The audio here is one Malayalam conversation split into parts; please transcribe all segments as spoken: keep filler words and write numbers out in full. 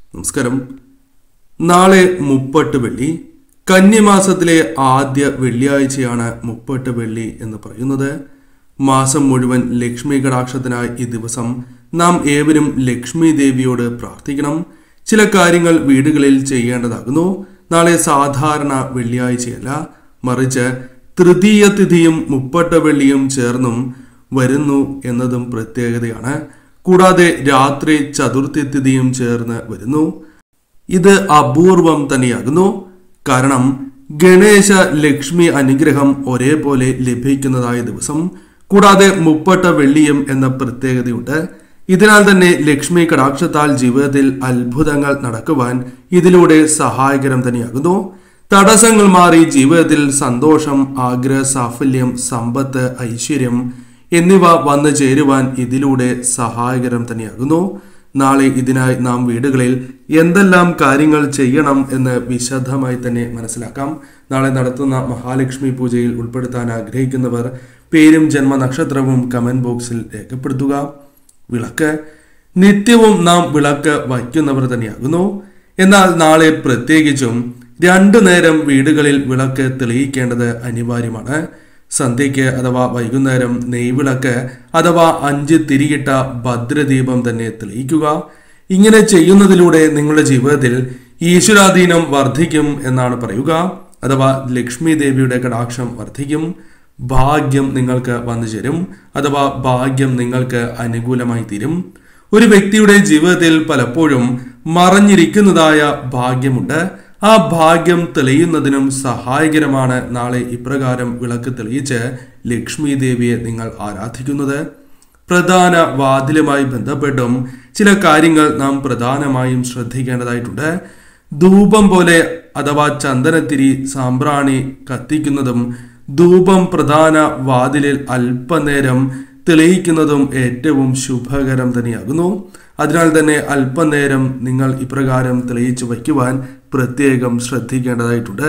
നമസ്കാരം. നാളെ മുപ്പട്ട് വെള്ളി. കന്നിമാസത്തിലെ ആദ്യ വെള്ളിയാഴ്ചയാണ് മുപ്പട്ട് വെള്ളി എന്ന് പറയുന്നത്. മാസം മുഴുവൻ ലക്ഷ്മി കടാക്ഷത്തിനായി ഈ ദിവസം നാം ഏവരും ലക്ഷ്മി ദേവിയോട് പ്രാർത്ഥിക്കണം. ചില കാര്യങ്ങൾ വീടുകളിൽ ചെയ്യേണ്ടതാകുന്നു. നാളെ സാധാരണ വെള്ളിയാഴ്ചയല്ല, മറിച്ച് തൃതീയ തിഥിയും മുപ്പട്ട് വെള്ളിയും ചേർന്നും വരുന്നു എന്നതും പ്രത്യേകതയാണ്. കൂടാതെ രാത്രി ചതുർത്ഥി തിഥിയും ചേർന്ന് വരുന്നു. ഇത് അപൂർവം തന്നെയാകുന്നു. കാരണം ഗണേശ ലക്ഷ്മി അനുഗ്രഹം ഒരേപോലെ ലഭിക്കുന്നതായ ദിവസം, കൂടാതെ മുപ്പട്ട് വെള്ളിയും എന്ന പ്രത്യേകതയുണ്ട്. ഇതിനാൽ തന്നെ ലക്ഷ്മി കടാക്ഷത്താൽ ജീവിതത്തിൽ അത്ഭുതങ്ങൾ നടക്കുവാൻ ഇതിലൂടെ സഹായകരം തന്നെയാകുന്നു. തടസ്സങ്ങൾ മാറി ജീവിതത്തിൽ സന്തോഷം, ആഗ്രഹ സാഫല്യം, സമ്പത്ത്, ഐശ്വര്യം എന്നിവ വന്നു ചേരുവാൻ ഇതിലൂടെ സഹായകരം തന്നെയാകുന്നു. നാളെ ഇതിനായി നാം വീടുകളിൽ എന്തെല്ലാം കാര്യങ്ങൾ ചെയ്യണം എന്ന് വിശദമായി തന്നെ മനസ്സിലാക്കാം. നാളെ നടത്തുന്ന മഹാലക്ഷ്മി പൂജയിൽ ഉൾപ്പെടുത്താൻ ആഗ്രഹിക്കുന്നവർ പേരും ജന്മനക്ഷത്രവും കമന്റ് ബോക്സിൽ രേഖപ്പെടുത്തുക. വിളക്ക് നിത്യവും നാം വിളക്ക് വയ്ക്കുന്നവർ തന്നെയാകുന്നു. എന്നാൽ നാളെ പ്രത്യേകിച്ചും രണ്ടു നേരം വീടുകളിൽ വിളക്ക് തെളിയിക്കേണ്ടത് അനിവാര്യമാണ്. സന്ധ്യയ്ക്ക് അഥവാ വൈകുന്നേരം നെയ്വിളക്ക് അഥവാ അഞ്ച് തിരിയിട്ട ഭദ്രദീപം തന്നെ തെളിയിക്കുക. ഇങ്ങനെ ചെയ്യുന്നതിലൂടെ നിങ്ങളുടെ ജീവിതത്തിൽ ഈശ്വരാധീനം വർദ്ധിക്കും എന്നാണ് പറയുക. അഥവാ ലക്ഷ്മി ദേവിയുടെ കടാക്ഷം വർദ്ധിക്കും. ഭാഗ്യം നിങ്ങൾക്ക് വന്നു ചേരും അഥവാ ഭാഗ്യം നിങ്ങൾക്ക് അനുകൂലമായി തീരും. ഒരു വ്യക്തിയുടെ ജീവിതത്തിൽ പലപ്പോഴും മറഞ്ഞിരിക്കുന്നതായ ഭാഗ്യമുണ്ട്. ആ ഭാഗ്യം തെളിയുന്നതിനും സഹായകരമാണ് നാളെ ഇപ്രകാരം വിളക്ക് തെളിയിച്ച് ലക്ഷ്മി ദേവിയെ നിങ്ങൾ ആരാധിക്കുന്നത്. പ്രധാന വാതിലുമായി ബന്ധപ്പെട്ടും ചില കാര്യങ്ങൾ നാം പ്രധാനമായും ശ്രദ്ധിക്കേണ്ടതായിട്ടുണ്ട്. ധൂപം പോലെ അഥവാ ചന്ദനത്തിരി സാമ്പ്രാണി കത്തിക്കുന്നതും ധൂപം പ്രധാന വാതിലിൽ അല്പനേരം തെളിയിക്കുന്നതും ഏറ്റവും ശുഭകരം തന്നെയാകുന്നു. അതിനാൽ തന്നെ അല്പനേരം നിങ്ങൾ ഇപ്രകാരം തെളിയിച്ചു വയ്ക്കുവാൻ പ്രത്യേകം ശ്രദ്ധിക്കേണ്ടതായിട്ടുണ്ട്.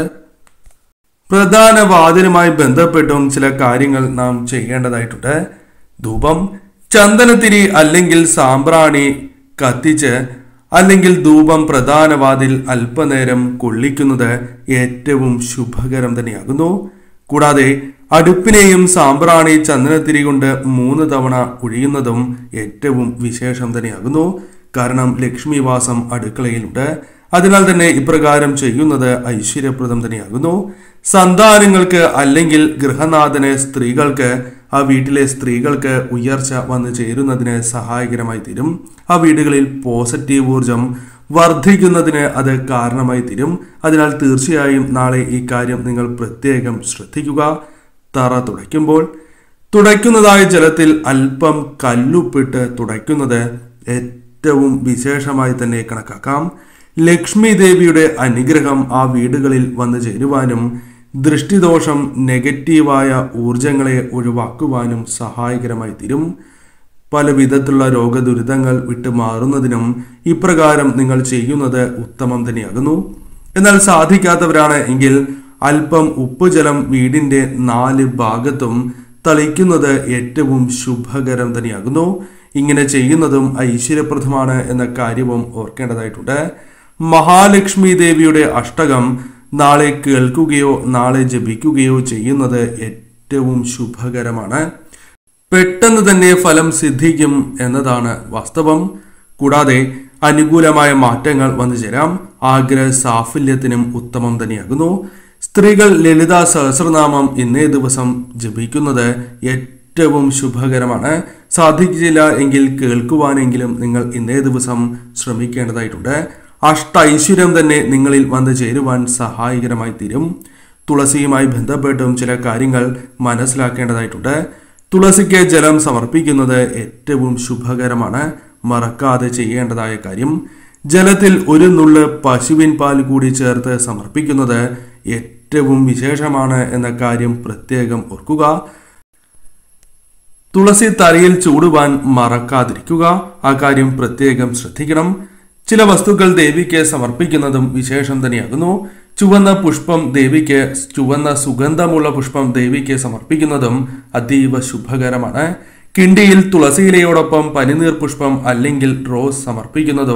പ്രധാന വാതിലുമായി ബന്ധപ്പെട്ടും ചില കാര്യങ്ങൾ നാം ചെയ്യേണ്ടതായിട്ടുണ്ട്. ധൂപം ചന്ദനത്തിരി അല്ലെങ്കിൽ സാമ്പ്രാണി കത്തിച്ച് അല്ലെങ്കിൽ ധൂപം പ്രധാന വാതിൽ അല്പനേരം കൊള്ളിക്കുന്നത് ഏറ്റവും ശുഭകരം തന്നെയാകുന്നു. കൂടാതെ അടുപ്പിനെയും സാമ്പ്രാണി ചന്ദനത്തിരി കൊണ്ട് മൂന്ന് തവണ ഒഴിയുന്നതും ഏറ്റവും വിശേഷം തന്നെയാകുന്നു. കാരണം ലക്ഷ്മി വാസം അടുക്കളയിലുണ്ട്. അതിനാൽ തന്നെ ഇപ്രകാരം ചെയ്യുന്നത് ഐശ്വര്യപ്രദം തന്നെയാകുന്നു. സന്താനങ്ങൾക്ക് അല്ലെങ്കിൽ ഗൃഹനാഥന്, സ്ത്രീകൾക്ക്, ആ വീട്ടിലെ സ്ത്രീകൾക്ക് ഉയർച്ച വന്നു ചേരുന്നതിന് സഹായകരമായി തീരും. ആ വീടുകളിൽ പോസിറ്റീവ് ഊർജം വർദ്ധിക്കുന്നതിന് അത് കാരണമായി തീരും. അതിനാൽ തീർച്ചയായും നാളെ ഈ കാര്യം നിങ്ങൾ പ്രത്യേകം ശ്രദ്ധിക്കുക. തറ തുടയ്ക്കുമ്പോൾ തുടയ്ക്കുന്നതായ ജലത്തിൽ അല്പം കല്ലുപ്പിട്ട് തുടയ്ക്കുന്നത് ഏറ്റവും വിശേഷമായി തന്നെ കണക്കാക്കാം. ലക്ഷ്മി ദേവിയുടെ അനുഗ്രഹം ആ വീടുകളിൽ വന്നു ചേരുവാനും ദൃഷ്ടിദോഷം, നെഗറ്റീവായ ഊർജങ്ങളെ ഒഴിവാക്കുവാനും സഹായകരമായി തീരും. പല വിധത്തിലുള്ള രോഗദുരിതങ്ങൾ വിട്ടുമാറുന്നതിനും ഇപ്രകാരം നിങ്ങൾ ചെയ്യുന്നത് ഉത്തമം തന്നെയാകുന്നു. എന്നാൽ സാധിക്കാത്തവരാണ് എങ്കിൽ അല്പം ഉപ്പുജലം വീടിന്റെ നാല് ഭാഗത്തും തളിക്കുന്നത് ഏറ്റവും ശുഭകരം തന്നെയാകുന്നു. ഇങ്ങനെ ചെയ്യുന്നതും ഐശ്വര്യപ്രദമാണ് എന്ന കാര്യവും ഓർക്കേണ്ടതായിട്ടുണ്ട്. മഹാലക്ഷ്മി ദേവിയുടെ അഷ്ടകം നാളെ കേൾക്കുകയോ നാളെ ജപിക്കുകയോ ചെയ്യുന്നത് ഏറ്റവും ശുഭകരമാണ്. പെട്ടെന്ന് തന്നെ ഫലം സിദ്ധിക്കും എന്നതാണ് വാസ്തവം. കൂടാതെ അനുകൂലമായ മാറ്റങ്ങൾ വന്നു ചേരാം. ആഗ്രഹ സാഫല്യത്തിനും ഉത്തമം തന്നെയാകുന്നു. സ്ത്രീകൾ ലളിതാ സഹസ്രനാമം ഇന്നേ ദിവസം ജപിക്കുന്നത് ഏറ്റവും ശുഭകരമാണ്. സാധിക്കില്ല എങ്കിൽ കേൾക്കുവാനെങ്കിലും നിങ്ങൾ ഇന്നേ ദിവസം ശ്രമിക്കേണ്ടതായിട്ടുണ്ട്. അഷ്ട ഐശ്വര്യം തന്നെ നിങ്ങളിൽ വന്നു ചേരുവാൻ സഹായകരമായി തീരും. തുളസിയുമായി ബന്ധപ്പെട്ടും ചില കാര്യങ്ങൾ മനസ്സിലാക്കേണ്ടതായിട്ടുണ്ട്. തുളസിക്ക് ജലം സമർപ്പിക്കുന്നത് ഏറ്റവും ശുഭകരമാണ്. മറക്കാതെ ചെയ്യേണ്ടതായ കാര്യം ജലത്തിൽ ഒരു നുള്ള് പശുവിൻ പാൽ കൂടി ചേർത്ത് സമർപ്പിക്കുന്നത് ഏറ്റവും വിശേഷമാണ് എന്ന കാര്യം പ്രത്യേകം ഓർക്കുക. തുളസി തലയിൽ ചൂടുവാൻ മറക്കാതിരിക്കുക. ആ കാര്യം പ്രത്യേകം ശ്രദ്ധിക്കണം. ചില വസ്തുക്കൾ ദേവിക്ക് സമർപ്പിക്കുന്നതും വിശേഷം തന്നെയാകുന്നു. ചുവന്ന പുഷ്പം ദേവിക്ക് ചുവന്ന സുഗന്ധമുള്ള പുഷ്പം ദേവിക്ക് സമർപ്പിക്കുന്നതും അതീവ ശുഭകരമാണ്. കിണ്ടിയിൽ തുളസിയിലയോടൊപ്പം പനിനീർ പുഷ്പം അല്ലെങ്കിൽ റോസ് സമർപ്പിക്കുന്നതും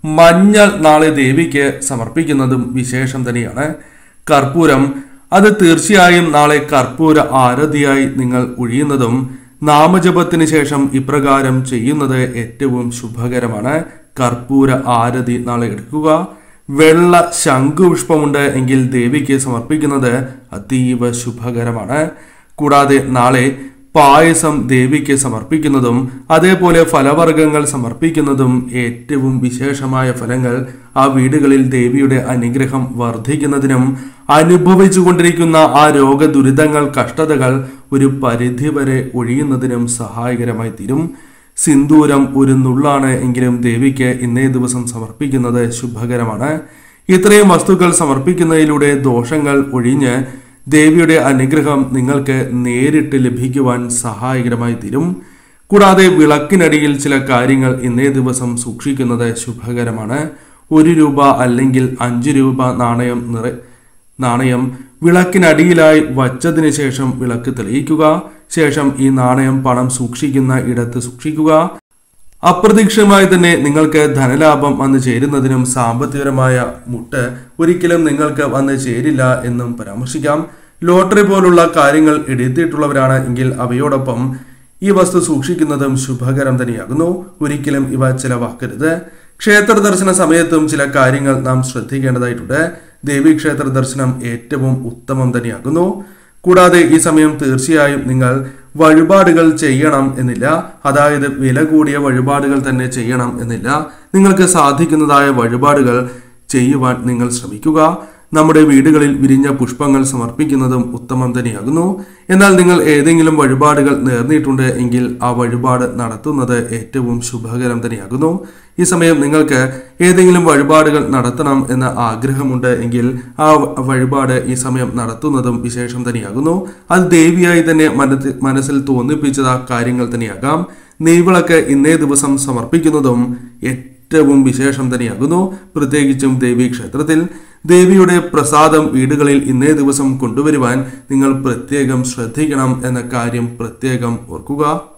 മഞ്ഞൾ നാളെ ദേവിക്ക് സമർപ്പിക്കുന്നതും വിശേഷം തന്നെയാണ്. കർപ്പൂരം അത് തീർച്ചയായും നാളെ കർപ്പൂര ആരതിയായി നിങ്ങൾ ഒഴിയുന്നതും നാമജപത്തിന് ശേഷം ഇപ്രകാരം ചെയ്യുന്നത് ഏറ്റവും ശുഭകരമാണ്. കർപ്പൂര ആരതി നാളെ എടുക്കുക. വെള്ള ശംഖുപുഷ്പമുണ്ട് എങ്കിൽ ദേവിക്ക് സമർപ്പിക്കുന്നത് അതീവ ശുഭകരമാണ്. കൂടാതെ നാളെ പായസം ദേവിക്ക് സമർപ്പിക്കുന്നതും അതേപോലെ ഫലവർഗ്ഗങ്ങൾ സമർപ്പിക്കുന്നതും ഏറ്റവും വിശേഷമായ ഫലങ്ങൾ ആ വീടുകളിൽ ദേവിയുടെ അനുഗ്രഹം വർദ്ധിക്കുന്നതിനും അനുഭവിച്ചു കൊണ്ടിരിക്കുന്ന ആ രോഗദുരിതങ്ങൾ കഷ്ടതകൾ ഒരു പരിധിവരെ ഒഴിയുന്നതിനും സഹായകരമായി തീരും. സിന്ദൂരം ഒരു നുള്ളാണ് എങ്കിലും ദേവിക്ക് ഇന്നേ ദിവസം സമർപ്പിക്കുന്നത് ശുഭകരമാണ്. ഇത്രയും വസ്തുക്കൾ സമർപ്പിക്കുന്നതിലൂടെ ദോഷങ്ങൾ ഒഴിഞ്ഞ് ദേവിയുടെ അനുഗ്രഹം നിങ്ങൾക്ക് നേരിട്ട് ലഭിക്കുവാൻ സഹായകരമായി തീരും. കൂടാതെ വിളക്കിനടിയിൽ ചില കാര്യങ്ങൾ ഇന്നേ ദിവസം സൂക്ഷിക്കുന്നത് ശുഭകരമാണ്. ഒരു രൂപ അല്ലെങ്കിൽ അഞ്ച് രൂപ നാണയം നിറ നാണയം വിളക്കിനടിയിലായി വച്ചതിന് ശേഷം വിളക്ക് തെളിയിക്കുക. ശേഷം ഈ നാണയം പണം സൂക്ഷിക്കുന്ന ഇടത്ത് സൂക്ഷിക്കുക. അപ്രതീക്ഷിതമായി തന്നെ നിങ്ങൾക്ക് ധനലാഭം വന്നു ചേരുന്നതിനും സാമ്പത്തികപരമായ മുട്ട് ഒരിക്കലും നിങ്ങൾക്ക് വന്നു ചേരില്ല എന്നും പരാമർശിക്കാം. ലോട്ടറി പോലുള്ള കാര്യങ്ങൾ എടുത്തിട്ടുള്ളവരാണ് എങ്കിൽ അവയോടൊപ്പം ഈ വസ്തു സൂക്ഷിക്കുന്നതും ശുഭകരം തന്നെയാകുന്നു. ഒരിക്കലും ഇവ ചിലവാക്കരുത്. ക്ഷേത്ര ദർശന സമയത്തും ചില കാര്യങ്ങൾ നാം ശ്രദ്ധിക്കേണ്ടതായിട്ടുണ്ട്. ദേവീക്ഷേത്ര ദർശനം ഏറ്റവും ഉത്തമം തന്നെയാകുന്നു. കൂടാതെ ഈ സമയം തീർച്ചയായും നിങ്ങൾ വഴിപാടുകൾ ചെയ്യണം എന്നില്ല. അതായത് വില കൂടിയ വഴിപാടുകൾ തന്നെ ചെയ്യണം എന്നില്ല. നിങ്ങൾക്ക് സാധിക്കുന്നതായ വഴിപാടുകൾ ചെയ്യുവാൻ നിങ്ങൾ ശ്രമിക്കുക. നമ്മുടെ വീടുകളിൽ വിരിഞ്ഞ പുഷ്പങ്ങൾ സമർപ്പിക്കുന്നതും ഉത്തമം തന്നെയാകുന്നു. എന്നാൽ നിങ്ങൾ ഏതെങ്കിലും വഴിപാടുകൾ നേർന്നിട്ടുണ്ട് എങ്കിൽ ആ വഴിപാട് നടത്തുന്നത് ഏറ്റവും ശുഭകരം തന്നെയാകുന്നു. ഈ സമയം നിങ്ങൾക്ക് ഏതെങ്കിലും വഴിപാടുകൾ നടത്തണം എന്ന ആഗ്രഹമുണ്ട് എങ്കിൽ ആ വഴിപാട് ഈ സമയം നടത്തുന്നതും വിശേഷം തന്നെയാകുന്നു. അത് ദേവിയായി തന്നെ മനസ്സിൽ മനസ്സിൽ തോന്നിപ്പിച്ചത് കാര്യങ്ങൾ തന്നെയാകാം. നെയ്വിളക്ക് ഇന്നേ ദിവസം സമർപ്പിക്കുന്നതും ഏറ്റവും വിശേഷം തന്നെയാകുന്നു. പ്രത്യേകിച്ചും ദേവീ ക്ഷേത്രത്തിൽ ദേവിയുടെ പ്രസാദം വീടുകളിൽ ഇന്നേ ദിവസം കൊണ്ടുവരുവാൻ നിങ്ങൾ പ്രത്യേകം ശ്രദ്ധിക്കണം എന്ന കാര്യം പ്രത്യേകം ഓർക്കുക.